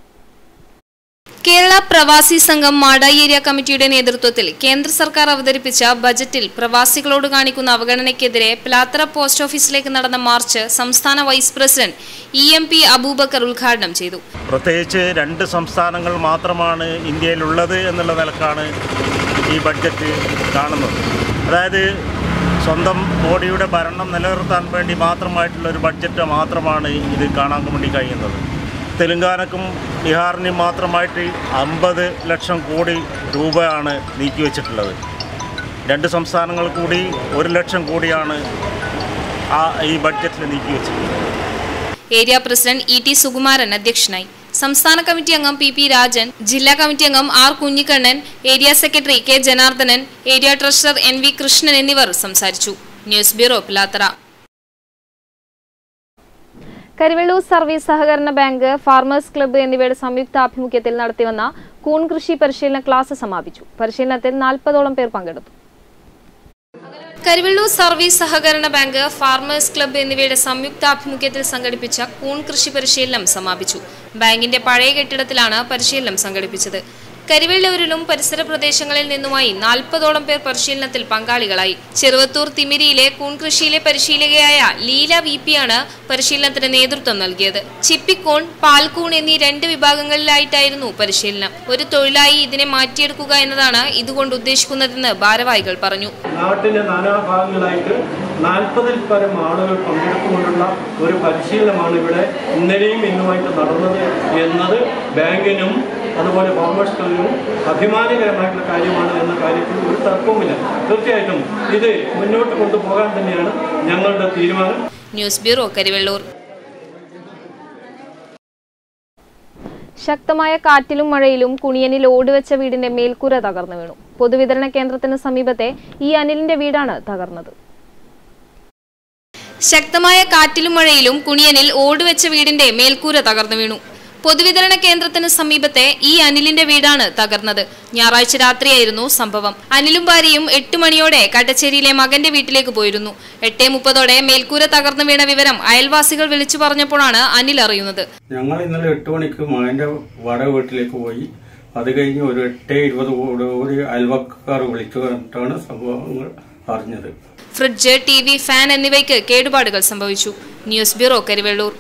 കേരള പ്രവാസി സംഘം മാടായി ഏരിയ കമ്മിറ്റിയുടെ നേതൃത്വത്തിൽ കേന്ദ്ര സർക്കാർ അവതരിപ്പിച്ച ബജറ്റിൽ പ്രവാസികളോട് കാണിക്കുന്ന അവഗണനയ്ക്കെതിരെ പ്ലാത്ര പോസ്റ്റ് ഓഫീസിലേക്ക് നടന്ന മാർച്ച് സംസ്ഥാന vice president E M P Abubacker ഉദ്ഘാടനം ചെയ്തു. പ്രത്യേകിച്ച് രണ്ട് സംസ്ഥാനങ്ങൾ മാത്രമാണ് ഇന്ത്യയിലുള്ളത് എന്നുള്ള നിലക്കാണ് ഈ ബഡ്ജറ്റ് കാണുന്നത്. അതായത് സ്വന്തം മോഡിയുടെ ഭരണം നിലനിർത്താൻ വേണ്ടി മാത്രമായിട്ടുള്ള ഒരു ബഡ്ജറ്റ് മാത്രമാണ് ഇത് കാണാൻ വേണ്ടി കഴിയുന്നത്. തെലുങ്കാനക്കും ബീഹാറിനും മാത്രമായിട്ട് അമ്പത് ലക്ഷം കോടി രൂപയാണ് നീക്കിവെച്ചിട്ടുള്ളത്. രണ്ട് സംസ്ഥാനങ്ങൾ കൂടി ഒരു ലക്ഷം കോടിയാണ് ആ ഈ ബഡ്ജറ്റിൽ നീക്കിവെച്ചിട്ടുള്ളത്. Area president E T Sukumaran അധ്യക്ഷനായി. സംസ്ഥാന കമ്മിറ്റി അംഗം പി പി രാജൻ, ജില്ലാ കമ്മിറ്റി അംഗം R Kunhikannan, area secretary K Janardhanan, area treasurer N V Krishnan എന്നിവർ സംസാരിച്ചു. News bureau, Pilathara. Karivellur service സഹകരണ ബാങ്ക്, ഫാർമേഴ്സ് ക്ലബ്ബ് എന്നിവയുടെ സംയുക്താഭിമുഖ്യത്തിൽ നടത്തിവന്ന കൂൺ കൃഷി പരിശീലന ക്ലാസ് സമാപിച്ചു. പരിശീലനത്തിൽ നാൽപ്പതോളം പേർ പങ്കെടുത്തു. കരിവെള്ളൂർ സർവീസ് സഹകരണ ബാങ്ക്, ഫാർമേഴ്സ് ക്ലബ്ബ് എന്നിവയുടെ സംയുക്താഭിമുഖ്യത്തിൽ സംഘടിപ്പിച്ച കൂൺ കൃഷി പരിശീലനം സമാപിച്ചു. ബാങ്കിന്റെ പഴയ കെട്ടിടത്തിലാണ് പരിശീലനം സംഘടിപ്പിച്ചത്. കരിവെള്ളൂരിലും പരിസര പ്രദേശങ്ങളിൽ നിന്നുമായി നാൽപ്പതോളം പേർ പരിശീലനത്തിൽ പങ്കാളികളായി. ചെറുവത്തൂർ തിമിരിയിലെ കൂൺ കൃഷിയിലെ പരിശീലകയായ ലീല വി പിയാണ് പരിശീലനത്തിന് നേതൃത്വം നൽകിയത്. ചിപ്പിക്കൂൺ, പാൽക്കൂൺ എന്നീ രണ്ട് വിഭാഗങ്ങളിലായിട്ടായിരുന്നു പരിശീലനം. ഒരു തൊഴിലായി ഇതിനെ മാറ്റിയെടുക്കുക എന്നതാണ് ഇതുകൊണ്ട് ഉദ്ദേശിക്കുന്നതെന്ന് ഭാരവാഹികൾ പറഞ്ഞു. നാട്ടിലെ നാനാഭാഗങ്ങളായിട്ട് നാൽപ്പതിൽ പരം ആളുകൾ പങ്കെടുത്തുകൊണ്ടുള്ള ഒരു പരിശീലനമാണ് ഇവിടെ ഇന്നലെയും ഇന്നുമായിട്ട് നടന്നത് എന്നത് ബാങ്കിനും അതുപോലെ ഫാർമേഴ്സ് ക്ലബിനും അഭിമാനകരമായിട്ടുള്ള കാര്യമാണ് എന്ന കാര്യത്തിൽ ഒരു തർക്കവുമില്ല. തീർച്ചയായിട്ടും ഇത് മുന്നോട്ട് കൊണ്ടുപോകാൻ തന്നെയാണ് ഞങ്ങളുടെ തീരുമാനം. News bureau, Karivellur. ശക്തമായ കാറ്റിലും മഴയിലും കുണിയനിൽ ഓടുവെച്ച വീടിന്റെ മേൽക്കൂര തകർന്നു വീണു. പൊതുവിതരണ കേന്ദ്രത്തിന് സമീപത്തെ ഈ അനിലിന്റെ വീടാണ് തകർന്നത്. ശക്തമായ കാറ്റിലും മഴയിലും കുണിയനിൽ ഓടുവെച്ച വീടിന്റെ മേൽക്കൂര തകർന്നു വീണു. പൊതുവിതരണ കേന്ദ്രത്തിന് സമീപത്തെ ഈ അനിലിന്റെ വീടാണ് തകർന്നത്. ഞായറാഴ്ച രാത്രിയായിരുന്നു സംഭവം. അനിലും ഭാര്യയും എട്ട് മണിയോടെ കട്ടച്ചേരിയിലെ മകന്റെ വീട്ടിലേക്ക് പോയിരുന്നു. എട്ടേ മുപ്പതോടെ മേൽക്കൂര തകർന്നു വീണ വിവരം അയൽവാസികൾ വിളിച്ചു പറഞ്ഞപ്പോഴാണ് അനിൽ അറിയുന്നത്. ഞങ്ങൾ ഇന്നലെ എട്ട് മണിക്ക് മകന്റെ വാടക വീട്ടിലേക്ക് പോയി. അത് കഴിഞ്ഞ് ഒരു എട്ട് ഇരുപത് കൂടി അയൽവക്കാർ വിളിച്ചു പറഞ്ഞിട്ടാണ് സംഭവങ്ങൾ അറിഞ്ഞത്. ഫ്രിഡ്ജ്, ടി വി, ഫാൻ എന്നിവയ്ക്ക് കേടുപാടുകൾ സംഭവിച്ചു. News bureau, Karivellur.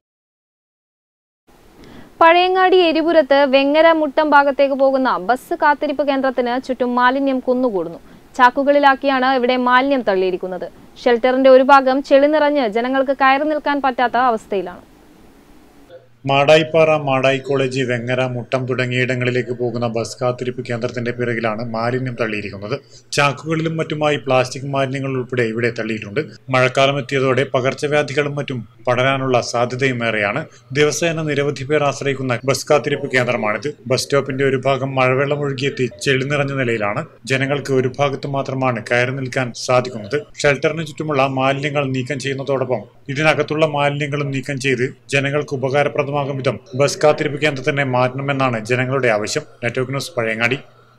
പഴയങ്ങാടി എരിപുരത്ത് വെങ്ങര മുട്ടം ഭാഗത്തേക്ക് പോകുന്ന ബസ് കാത്തിരിപ്പ് കേന്ദ്രത്തിന് ചുറ്റും മാലിന്യം കുന്നുകൂടുന്നു. ചാക്കുകളിലാക്കിയാണ് ഇവിടെ മാലിന്യം തള്ളിയിരിക്കുന്നത്. ഷെൽട്ടറിന്റെ ഒരു ഭാഗം ചെളി നിറഞ്ഞ് ജനങ്ങൾക്ക് കയറി നിൽക്കാൻ പറ്റാത്ത അവസ്ഥയിലാണ്. മാടായിപ്പാറ, മാടായി കോളേജ്, വെങ്ങര, മുട്ടം തുടങ്ങിയിടങ്ങളിലേക്ക് പോകുന്ന ബസ് കാത്തിരിപ്പ് കേന്ദ്രത്തിന്റെ പിറകിലാണ് മാലിന്യം തള്ളിയിരിക്കുന്നത്. ചാക്കുകളിലും മറ്റുമായി പ്ലാസ്റ്റിക് മാലിന്യങ്ങൾ ഉൾപ്പെടെ ഇവിടെ തള്ളിയിട്ടുണ്ട്. മഴക്കാലം എത്തിയതോടെ പകർച്ചവ്യാധികളും മറ്റും പടരാനുള്ള സാധ്യതയും ഏറെയാണ്. ദിവസേന നിരവധി പേർ ആശ്രയിക്കുന്ന ബസ് കാത്തിരിപ്പ് കേന്ദ്രമാണിത്. ബസ് സ്റ്റോപ്പിന്റെ ഒരു ഭാഗം മഴവെള്ളം ഒഴുകിയെത്തി ചെളി നിറഞ്ഞ നിലയിലാണ്. ജനങ്ങൾക്ക് ഒരു ഭാഗത്ത് മാത്രമാണ് കയറി നിൽക്കാൻ സാധിക്കുന്നത്. ഷെൽട്ടറിന് ചുറ്റുമുള്ള മാലിന്യങ്ങൾ നീക്കം ചെയ്യുന്നതോടൊപ്പം ഇതിനകത്തുള്ള മാലിന്യങ്ങളും നീക്കം ചെയ്ത് ജനങ്ങൾക്ക് ഉപകാരപ്രദമാകും വിധം ബസ് കാത്തിരിപ്പ് കേന്ദ്രം തന്നെ മാറ്റണമെന്നാണ് ജനങ്ങളുടെ ആവശ്യം. Network news, Pazhayangadi.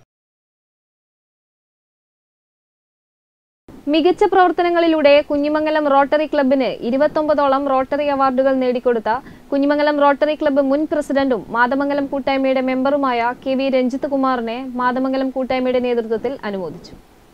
മികച്ച പ്രവർത്തനങ്ങളിലൂടെ കുഞ്ഞിമംഗലം റോട്ടറി ക്ലബിന് ഇരുപത്തൊമ്പതോളം റോട്ടറി അവാർഡുകൾ നേടിക്കൊടുത്ത കുഞ്ഞിമംഗലം റോട്ടറി ക്ലബ്ബ് മുൻ പ്രസിഡന്റും മാതമംഗലം കൂട്ടായ്മയുടെ മെമ്പറുമായ കെ വി രഞ്ജിത്ത് കുമാറിനെ മാതമംഗലം കൂട്ടായ്മയുടെ നേതൃത്വത്തിൽ അനുമോദിച്ചു.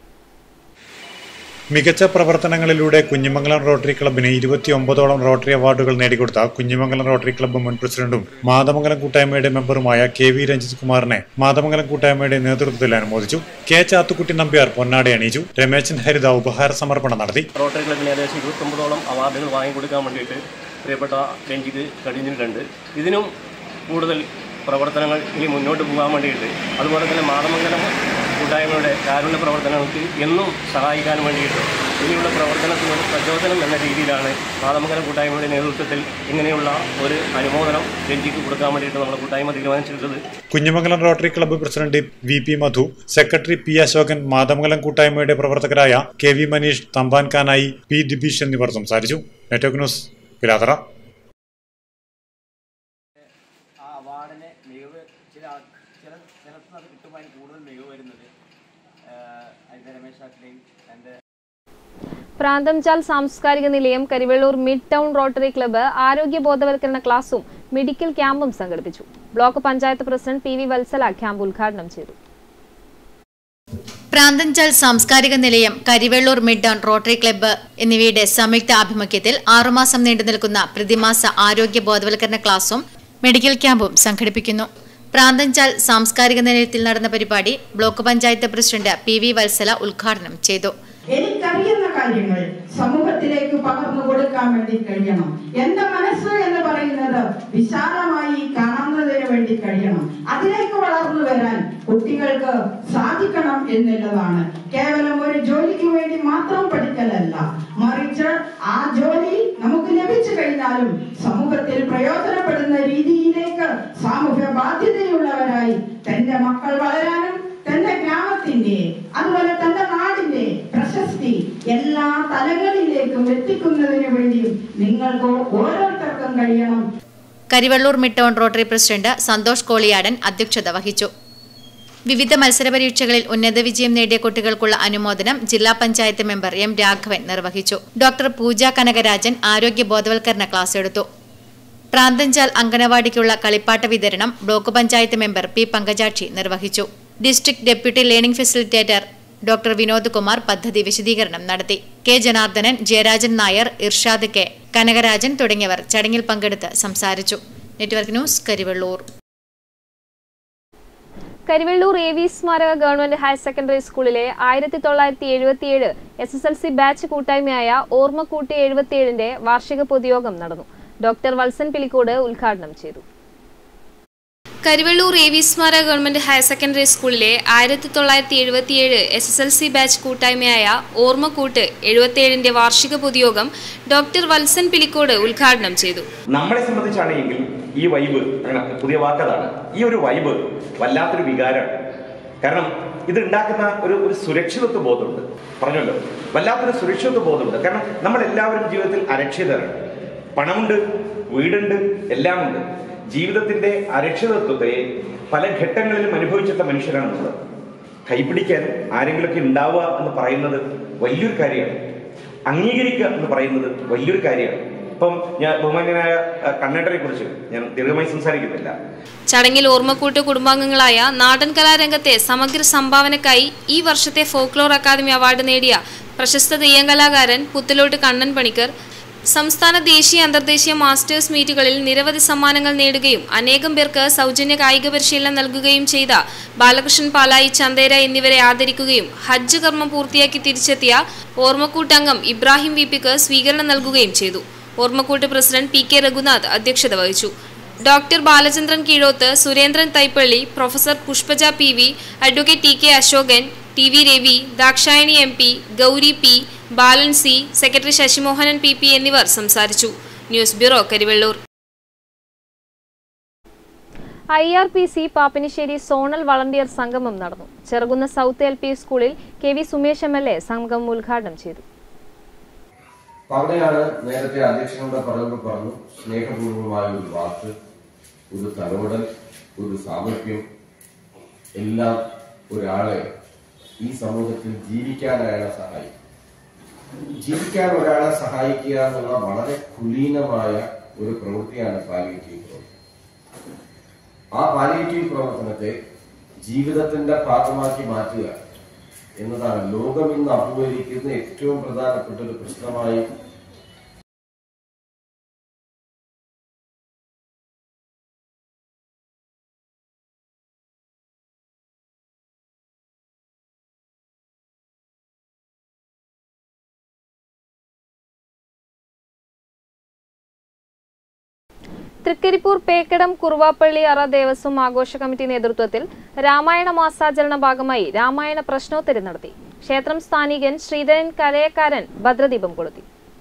മികച്ച പ്രവർത്തനങ്ങളിലൂടെ കുഞ്ഞിമംഗലം റോട്ടറി ക്ലബിന് ഇരുപത്തിയൊമ്പതോളം റോട്ടറി അവാർഡുകൾ നേടിക്കൊടുത്ത കുഞ്ഞിമംഗലം റോട്ടറി ക്ലബ്ബ് മുൻ പ്രസിഡന്റും മാതമംഗലം കൂട്ടായ്മയുടെ മെമ്പറുമായ കെ വി രഞ്ജിത്ത് കുമാറിനെ മാതമംഗലം കൂട്ടായ്മയുടെ നേതൃത്വത്തിൽ അനുമോദിച്ചു. കെ ചാത്തുക്കുട്ടി നമ്പ്യാർ പൊന്നാട അണിയിച്ചു. രമേശൻ ഹരിത ഉപഹാര സമർപ്പണം നടത്തി. റോട്ടറി ക്ലബിന് ഏകദേശം ഇരുപത്തൊമ്പതോളം അവാർഡുകൾ വാങ്ങിക്കൊടുക്കാൻ വേണ്ടിയിട്ട് പ്രിയപ്പെട്ട രഞ്ജിത്ത് കഴിഞ്ഞിട്ടുണ്ട്. ഇതിനും കൂടുതൽ പ്രവർത്തനങ്ങൾ ഇനി മുന്നോട്ട് പോകാൻ വേണ്ടിയിട്ട്, അതുപോലെ തന്നെ മാതമംഗലം കൂട്ടായ്മയുടെ കാരുണ്യ പ്രവർത്തനങ്ങൾക്ക് എന്നും സഹായിക്കാൻ വേണ്ടിയിട്ട് ഇനിയുള്ള പ്രവർത്തനത്തിന് പ്രചോദനം എന്ന രീതിയിലാണ് മാതമംഗലം കൂട്ടായ്മയുടെ നേതൃത്വത്തിൽ ഇങ്ങനെയുള്ള ഒരു അനുമോദനം രഞ്ജിക്ക് കൊടുക്കാൻ വേണ്ടിയിട്ട് നമ്മുടെ കൂട്ടായ്മ തീരുമാനിച്ചിട്ടുള്ളത്. Kunhimangalam rotary club president V P Madhu, secretary P Ashokan, Mathamangalam കൂട്ടായ്മയുടെ പ്രവർത്തകരായ കെ വി മനീഷ്, തമ്പാൻഖാനായി, പി ദിബീഷ് എന്നിവർ സംസാരിച്ചു. Network news, Pilathara. പ്രാന്തംചാൽ സാംസ്കാരിക നിലയം, Karivellur mid town rotary club ആരോഗ്യ ബോധവൽക്കരണ ക്ലാസും മെഡിക്കൽ ക്യാമ്പും സംഘടിപ്പിച്ചു. Block panchayat president P V Valsala camp ഉദ്ഘാടനം ചെയ്തു. പ്രാന്തംചാൽ സാംസ്കാരിക നിലയം, Karivellur mid town rotary club എന്നിവയുടെ സംയുക്ത ആഭിമുഖ്യത്തിൽ ആറുമാസം നീണ്ടുനിൽക്കുന്ന പ്രതിമാസ ആരോഗ്യ ബോധവൽക്കരണ ക്ലാസും മെഡിക്കൽ ക്യാമ്പും സംഘടിപ്പിക്കുന്നു. പ്രാന്തംചാൽ സാംസ്കാരിക നിലയത്തിൽ നടന്ന പരിപാടി block panchayat president P V Valsala ഉദ്ഘാടനം ചെയ്തു. എനിക്കറിയുന്ന കാര്യങ്ങൾ സമൂഹത്തിലേക്ക് പകർന്നു കൊടുക്കാൻ വേണ്ടി കഴിയണം. എന്റെ മനസ്സ് എന്ന് പറയുന്നത് വിശാലമായി കാണുന്നതിന് വേണ്ടി കഴിയണം. അതിലേക്ക് വളർന്നു വരാൻ കുട്ടികൾക്ക് സാധിക്കണം എന്നുള്ളതാണ്. കേവലം ഒരു ജോലിക്ക് വേണ്ടി മാത്രം പഠിക്കലല്ല, മറിച്ച് ആ ജോലി നമുക്ക് ലഭിച്ചു കഴിഞ്ഞാലും സമൂഹത്തിൽ പ്രയോജനപ്പെടുന്ന രീതിയിലേക്ക് സാമൂഹ്യ ബാധ്യതയുള്ളവരായി തന്റെ മക്കൾ വളരാനും തന്റെ ഗ്രാമത്തിന്റെ അതുപോലെ തന്റെ നാടിന്റെ പ്രശസ്തി എല്ലാ തലങ്ങളിലേക്കും എത്തിക്കുന്നതിന് വേണ്ടിയും നിങ്ങൾക്ക് ഓരോരുത്തർക്കും കഴിയണം. Karivellur mid town rotary president Santhosh Koliyadan അധ്യക്ഷത വഹിച്ചു. വിവിധ മത്സര പരീക്ഷകളിൽ ഉന്നത വിജയം നേടിയ കുട്ടികൾക്കുള്ള അനുമോദനം ജില്ലാ പഞ്ചായത്ത് മെമ്പർ എം രാഘവൻ നിർവഹിച്ചു. ഡോക്ടർ പൂജ കനകരാജൻ ആരോഗ്യ ബോധവൽക്കരണ ക്ലാസ് എടുത്തു. പ്രാന്തംചാൽ അംഗനവാടിക്കുള്ള കളിപ്പാട്ട വിതരണം block panchayat member P Pankajakshi നിർവഹിച്ചു. District deputy learning facilitator doctor Vinod Kumar പദ്ധതി വിശദീകരണം നടത്തി. കെ ജനാർദ്ദനൻ, ജയരാജൻ നായർ, ഇർഷാദ് കെ, കനകരാജൻ തുടങ്ങിയവർ ചടങ്ങിൽ പങ്കെടുത്ത് സംസാരിച്ചു. Network news, Karivellur. Karivellur A V സ്മാരക ഗവൺമെന്റ് ഹയർ സെക്കൻഡറി സ്കൂളിലെ ആയിരത്തി തൊള്ളായിരത്തി എഴുപത്തിയേഴ് S S L C batch കൂട്ടായ്മയായ ഓർമ്മക്കൂട്ട് എഴുപത്തിയേഴിന്റെ വാർഷിക പൊതുയോഗം നടന്നു. ഡോക്ടർ വത്സൻ പിലിക്കോട് ഉദ്ഘാടനം ചെയ്തു. കരിവെള്ളൂർ എ വി സ്മാരക ഗവൺമെന്റ് ഹയർ സെക്കൻഡറി സ്കൂളിലെ ആയിരത്തി തൊള്ളായിരത്തി എഴുപത്തിയേഴ് S S L C batch കൂട്ടായ്മയായ ഓർമ്മക്കൂട്ട് എഴുപത്തിയേഴിന്റെ വാർഷിക പൊതുയോഗം ഡോക്ടർ വത്സൻ പിലിക്കോട് ഉദ്ഘാടനം ചെയ്തു. നമ്മളെ സംബന്ധിച്ചാണെങ്കിൽ ഈ വൈബ്, പുതിയ വാക്കതാണ്, ഈ ഒരു വൈബ് വല്ലാത്തൊരു വികാരമാണ്. കാരണം ഇത് ഉണ്ടാക്കുന്ന ഒരു ഒരു സുരക്ഷിതത്വ ബോധമുണ്ട്. പറഞ്ഞല്ലോ, വല്ലാത്തൊരു സുരക്ഷിതത്വ ബോധമുണ്ട്. കാരണം നമ്മളെല്ലാവരും ജീവിതത്തിൽ അരക്ഷിതരാണ്. പണമുണ്ട്, വീടുണ്ട്, എല്ലാമുണ്ട്. ജീവിതത്തിന്റെ അരക്ഷിതത്വത്തെ പല ഘട്ടങ്ങളിലും അനുഭവിച്ചിട്ട മനുഷ്യരാണ് നമ്മൾ. കൈപിടിക്കാൻ ആരെങ്കിലുമൊക്കെ ഉണ്ടാവുക എന്ന് പറയുന്നത് വലിയൊരു കാര്യമാണ്. അംഗീകരിക്കുക എന്ന് പറയുന്നത് വലിയൊരു കാര്യമാണ്. ഇപ്പം ഞാൻ ബഹുമാന്യനായ കണ്ണേട്ടനെ കുറിച്ച് ഞാൻ ദീർഘമായി സംസാരിക്കുന്നില്ല. ചടങ്ങിൽ ഓർമ്മക്കൂട്ട് കുടുംബാംഗങ്ങളായ നാടൻ കലാരംഗത്തെ സമഗ്ര സംഭാവനക്കായി ഈ വർഷത്തെ ഫോക്ലോർ അക്കാദമി അവാർഡ് നേടിയ പ്രശസ്ത തെയ്യം കലാകാരൻ പുത്തലോട്ട് കണ്ണൻ പണിക്കർ, സംസ്ഥാന ദേശീയ അന്തർദേശീയ മാസ്റ്റേഴ്സ് മീറ്റുകളിൽ നിരവധി സമ്മാനങ്ങൾ നേടുകയും അനേകം പേർക്ക് സൗജന്യ കായിക പരിശീലനം നൽകുകയും ചെയ്ത ബാലകൃഷ്ണൻ പാലായി, ചന്തേര എന്നിവരെ ആദരിക്കുകയും ഹജ്ജ് കർമ്മം പൂർത്തിയാക്കി തിരിച്ചെത്തിയ ഓർമ്മക്കൂട്ട് അംഗം ഇബ്രാഹിം വി പിക്ക് സ്വീകരണം നൽകുകയും ചെയ്തു. ഓർമ്മക്കൂട്ട് പ്രസിഡന്റ് പി കെ രഘുനാഥ് അധ്യക്ഷത വഹിച്ചു. Doctor Balachandran Keezhoth, Surendran Thaippally, professor Pushpaja P V, advocate T K Ashokan, T V Ravi, Dakshayani M P, Gauri P, Balan C, secretary Sasimohanan P P എന്നിവർ സംസാരിച്ചു. News bureau, Karivellur. I R P C Pappinissery zonal volunteer സംഗമം നടന്നു. ചെറുകുന്ന സൗത്ത് എൽ പി സ്കൂളിൽ K V Sumesh M L A സംഗമം ഉദ്ഘാടനം ചെയ്തു. അവിടെയാണ് നേരത്തെ അധ്യക്ഷനോട് പറയുമ്പോൾ പറഞ്ഞു, സ്നേഹപൂർവമായ ഒരു വാക്ക്, ഒരു തലോടൽ, ഒരു സാമീപ്യം എല്ലാം ഒരാളെ ഈ സമൂഹത്തിൽ ജീവിക്കാൻ അയാളെ സഹായിക്കും. ജീവിക്കാൻ ഒരാളെ സഹായിക്കുക എന്നുള്ള വളരെ കുലീനമായ ഒരു പ്രവൃത്തിയാണ് പാലിയേറ്റീവ് പ്രവർത്തനം. ആ പാലിയേറ്റീവ് പ്രവർത്തനത്തെ ജീവിതത്തിന്റെ ഭാഗമാക്കി മാറ്റുക എന്നതാണ് ലോകം ഇന്ന് അഭിമുഖീകരിക്കുന്ന ഏറ്റവും പ്രധാനപ്പെട്ട ഒരു പ്രശ്നമായി തൃക്കരിപ്പൂർ പേക്കടം കുറുവാപ്പള്ളി അറ ദേവസ്വം ആഘോഷ കമ്മിറ്റി നേതൃത്വത്തിൽ രാമായണ മാസാചരണ ഭാഗമായി രാമായണ പ്രശ്നോത്തരി നടത്തി. ക്ഷേത്രം സ്ഥാനികൻ ശ്രീധരൻ കലയക്കാരൻ ഭദ്രദീപം കൊളുത്തി.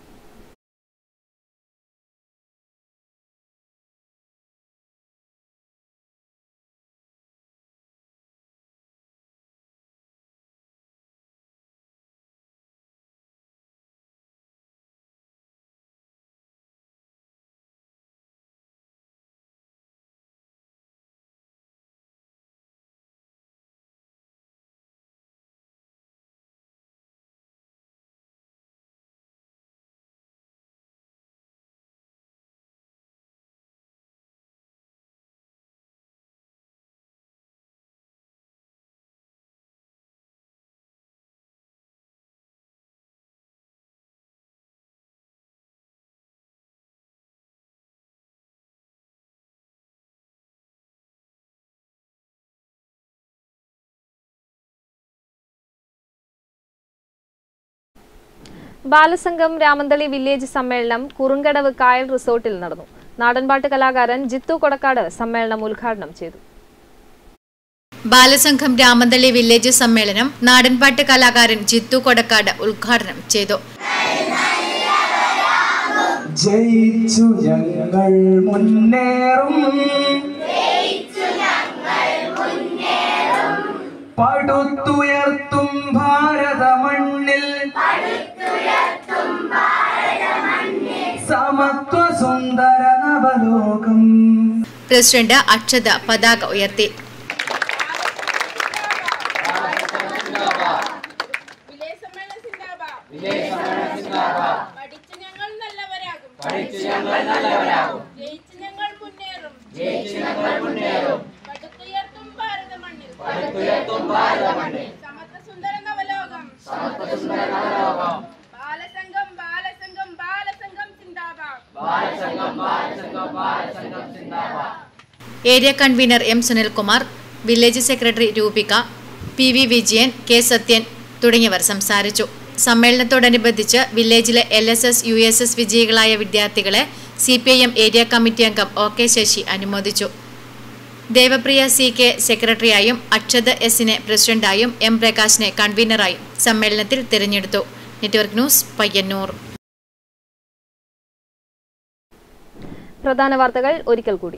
ബാലസംഘം രാമന്തളി വില്ലേജ് സമ്മേളനം കുറുങ്കടവ് കായൽ റിസോർട്ടിൽ നടന്നു. നാടൻപാട്ട് കലാകാരൻ ജിത്തു കൊടക്കാട് സമ്മേളനം ഉദ്ഘാടനം ചെയ്തു. ബാലസംഘം രാമന്തളി വില്ലേജ് സമ്മേളനം നാടൻപാട്ട് കലാകാരൻ ജിത്തു കൊടക്കാട് ഉദ്ഘാടനം ചെയ്തു. ജയിച്ചു ഞങ്ങൾ മുന്നേറും, പടുത്തുയർത്തും ഭാരത മണ്ണിൽ സമത്വ സുന്ദര നവലോകം. പ്രസിഡന്റ് അക്ഷത പതാക ഉയർത്തി. Area convener M Sunilkumar, village secretary Roopika, P V Vijayan, K Sathyan തുടങ്ങിയവർ സംസാരിച്ചു. സമ്മേളനത്തോടനുബന്ധിച്ച് വില്ലേജിലെ L S S U S S വിജയികളായ വിദ്യാർത്ഥികളെ C P I M area committee അംഗം ഒ കെ ശശി അനുമോദിച്ചു. ദേവപ്രിയ സി കെ സെക്രട്ടറിയായും അക്ഷത എസിനെ പ്രസിഡന്റായും എം പ്രകാശിനെ കൺവീനറായും സമ്മേളനത്തിൽ തിരഞ്ഞെടുത്തു. Network news, Payyanur. പ്രധാന വാർത്തകൾ ഒരിക്കൽ കൂടി.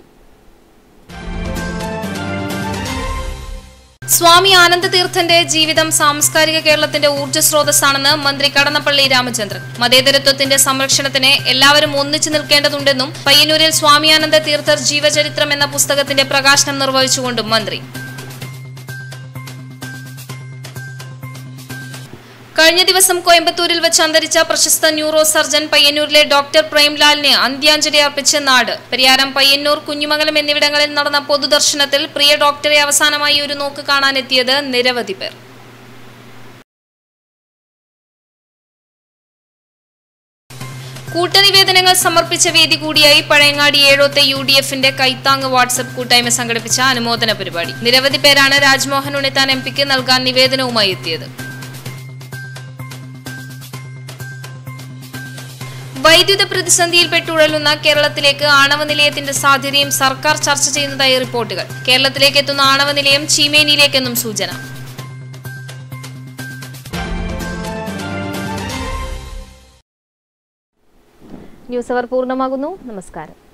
സ്വാമി ആനന്ദതീർത്ഥന്റെ ജീവിതം സാംസ്കാരിക കേരളത്തിന്റെ ഊർജ്ജസ്രോതസ്സാണെന്ന് മന്ത്രി കടന്നപ്പള്ളി രാമചന്ദ്രൻ. മതേതരത്വത്തിന്റെ സംരക്ഷണത്തിന് എല്ലാവരും ഒന്നിച്ചു നിൽക്കേണ്ടതുണ്ടെന്നും പയ്യന്നൂരിൽ സ്വാമി ആനന്ദ തീർത്ഥർ ജീവചരിത്രം എന്ന പുസ്തകത്തിന്റെ പ്രകാശനം നിർവഹിച്ചുകൊണ്ടും മന്ത്രി. കഴിഞ്ഞ ദിവസം കോയമ്പത്തൂരിൽ വെച്ച് അന്തരിച്ച പ്രശസ്ത ന്യൂറോ സർജൻ പയ്യന്നൂരിലെ ഡോക്ടർ പ്രേംലാലിന് അന്ത്യാഞ്ജലി അർപ്പിച്ച് നാട്. പരിയാരം, പയ്യന്നൂർ, കുഞ്ഞുമംഗലം എന്നിവിടങ്ങളിൽ നടന്ന പൊതുദർശനത്തിൽ പ്രിയ ഡോക്ടറെ അവസാനമായി ഒരു നോക്ക് കാണാനെത്തിയത് നിരവധി പേർ. കൂട്ടനിവേദനങ്ങൾ സമർപ്പിച്ച വേദി കൂടിയായി പഴയങ്ങാടി ഏഴോത്തെ യു ഡി എഫിന്റെ കൈത്താങ് വാട്സ്ആപ്പ് കൂട്ടായ്മ സംഘടിപ്പിച്ച അനുമോദന പരിപാടി. നിരവധി പേരാണ് രാജ്മോഹൻ ഉണ്ണിത്താൻ എം പിക്ക് നൽകാൻ നിവേദനവുമായി എത്തിയത്. വൈദ്യുത പ്രതിസന്ധിയിൽപ്പെട്ടുഴലുന്ന കേരളത്തിലേക്ക് ആണവ നിലയത്തിന്റെ സാധ്യതയും സർക്കാർ ചർച്ച ചെയ്യുന്നതായി റിപ്പോർട്ടുകൾ. കേരളത്തിലേക്ക് എത്തുന്ന ആണവ നിലയം ചീമേനിയിലേക്കെന്നും സൂചന. ന്യൂസ് അവർ പൂർണ്ണമാകുന്നു. നമസ്കാരം.